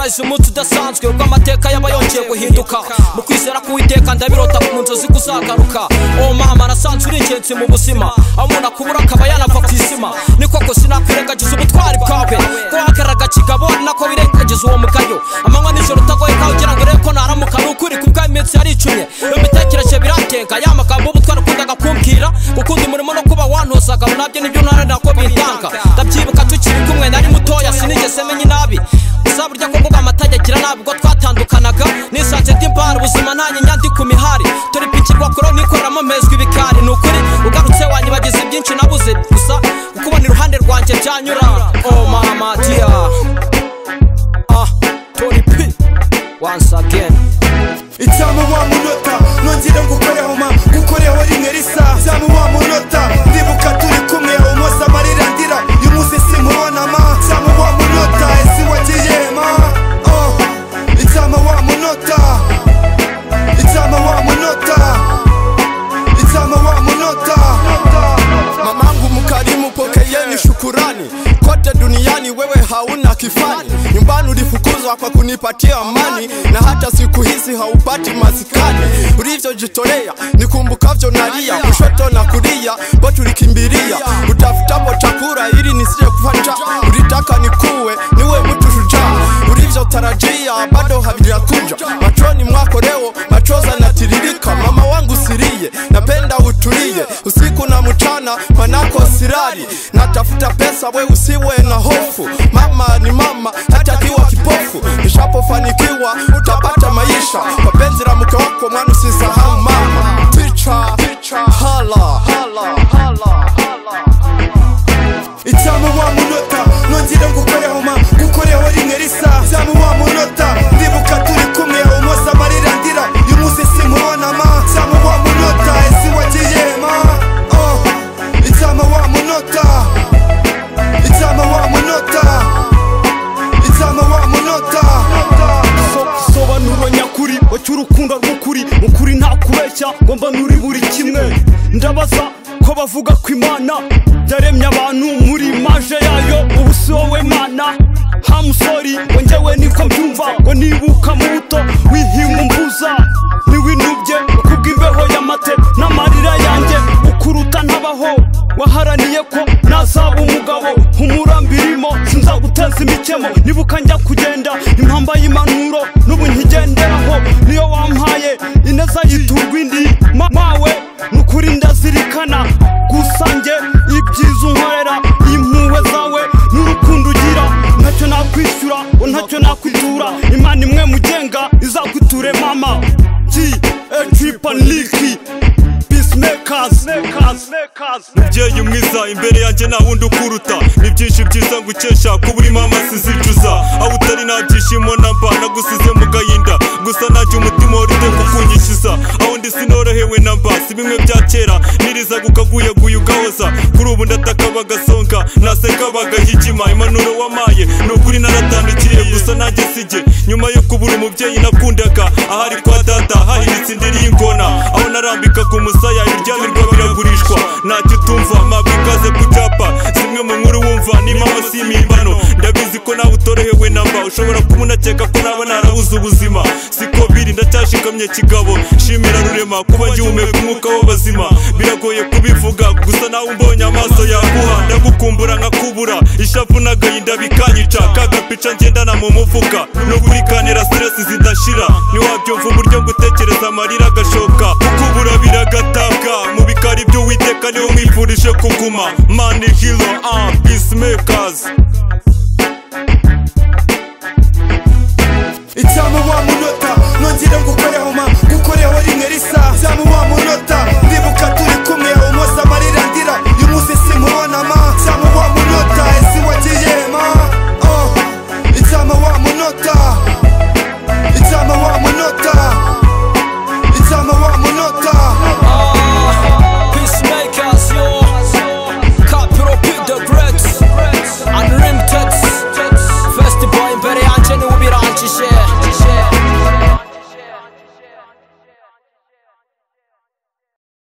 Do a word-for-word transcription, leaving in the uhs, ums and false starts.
Surprise umunsi udasanzwe ubwo amateka y'abayongeye guhinduka mu kwizera kuwiteka ndabirota ku nzozi kuzagaruka. Oh mama nasanze uri ingenzi mu buzima aho umuntu akubura akaba yanava ku isima. Ni koko sinakwirengagiza ubutwari bwawe ko wakaraga kigabo nako birengagiza uwo mugayo. Amanywa nijoro utagoye kawe ugira ngo urebe ko naramuka n'ukuri ku bw'iminsi yaricumye. Imitekerezo birateka ya magambo ubutwari ukundaga kumbwira gukunda umurimo no kuba wantozaga nabyo nibyo ntaranira ko bintanga. Ndabyibuka tukiri kumwe nari mutoya sinigeze menya inabi gusa burya ko mvuga amategekira nabi ubwo twatandukanaga. Nisanze ndi mbara ubuzima nta nyinya ndi ku mihari turi pikirwa kuro nikoramo mezwa ibikari. Ni ukuri ugarutse wanyibagiza byinshi nabuze gusa ukubona iruhande rwanjye byanyura. Oh mama dear ah Tony P once again. Icyama wa munota nongera ngukoreho ma gukoreho rimwe risa. Icyama wa munota ndibuka turi kumwe umunsi amarira ndira y'umuzi simubona ma. Icyama wa munota ese wagiye ma. Oh icyama wa munota icyama wa munota icyama wa munota. Mamangu mkarimu pokeeni shukurani kote duniani, wewe hauna kifani. Nyumbani ulifukuzwa kwa kunipatia amani na hata siku hizi haupati masikani. Ulivyojitolea nikumbukavyo nalia, kushoto na kulia bo tulikimbilia utafutapo chakula ili nisije kufa. Ulitaka nikuwe niwe mtu shujaa, ulivyotarajia bado havijakuja. Machoni mwako leo machozi yanatiririka. Mama wangu silie, napenda utulie usiku na mchana manako sirari. Natafuta pesa we usiwe na hofu, mama ni mama hata kiwa kipofu. Nishapofanikiwa utapata maisha, mapenzi la mke wako mwana usisahau mama. Teacher, hala hala hala hala. Icyama wa munota nongera ngukoreho ma gukoreho rimwe risa. Icyama wa munota ndibuka turi kumwe umunsi amarira ndira y'umuzi simubona ma. Icyama wa munota ese wagiye ma. Oh icyama wa munota icyama wa munota icyama wa munota. Sobanuro nyakuri wacyurukundo rw'ukuri mukuri nta kubeshya ngomba nuri buri kimwe. Ndabaza ko bavuga ko Imana yaremye abantu muri maje yayo, ubu si wowe Mana. I'm sorry ngo njyewe niko mbyumva ngo nibuka muto wihinga umbuza niwinubye kubw'imbeho y'amate n'amarira yanjye. Ukuruta ntabaho waharaniye ko nazaba umugabo umurambirimo sinzaguteza imikemo. Nibuka njya kugenda impamba y'impanuro n'ubu nkigenderaho niyo wampaye ineza yiturwa indi mawe. Nukuri ndazirikana gusa njye ibyiza unkorera impuhwe zawe n'urukundo ugira ntacyo nakwishyura ntacyo nakwitura. Imana imwe mugenga izakwiture mama. G a trip and leaky peacemakers. Mubyeyi mwiza imbere yanjye nta wundi ukuruta, ni byinshi byiza ngukesha kuba uri mama sizicuza. Aho utari nta byishimo namba nagusize mu gahinda gusa ntacyo umutima urite kukunyishyuza. Aho ndi sinorohewe namba si bimwe bya kera niriza gukaguyaguye ugahoza. Kuri ubu ndataka bagasonga naseka bagahigima. Impanuro wamaye ni ukuri naratandukiriye gusa nanjye sijye. Nyuma yo kubura umubyeyi nakundaga ahari kwa data hahiritse indiri y'ingona. Aho narambika ku musaya ibiryamirwa biragurishwa ntacyo utumva mabwi ikaze ku cyapa. Zimwe mu nkuru wumva ni mama si imimbano. Ndabizi ko nawe utorohewe namba ushobora kuba unakeka ko naba narabuze ubuzima. Siko biri ndacyashikamye kigabo shimira rurema kuba ngihumeka umwuka w'abazima. Biragoye kubivuga gusa nawe umbonye amaso yaguha. Ndagukumbura nkakubura ishavu n'agahinda bikanyica. Kagapica ngendana mu mufuka no kurikanira stress zidashira. Ntiwabyumva uburyo ngutekereza amarira agashoka. Kukubura biragatabwa mu bikari by'Uwiteka niho mwifurije kuguma. Mani hero ah peacemakers. Icyama wa munota nongera ngukoreho ma gukoreho rimwe risa. Icyama wa munota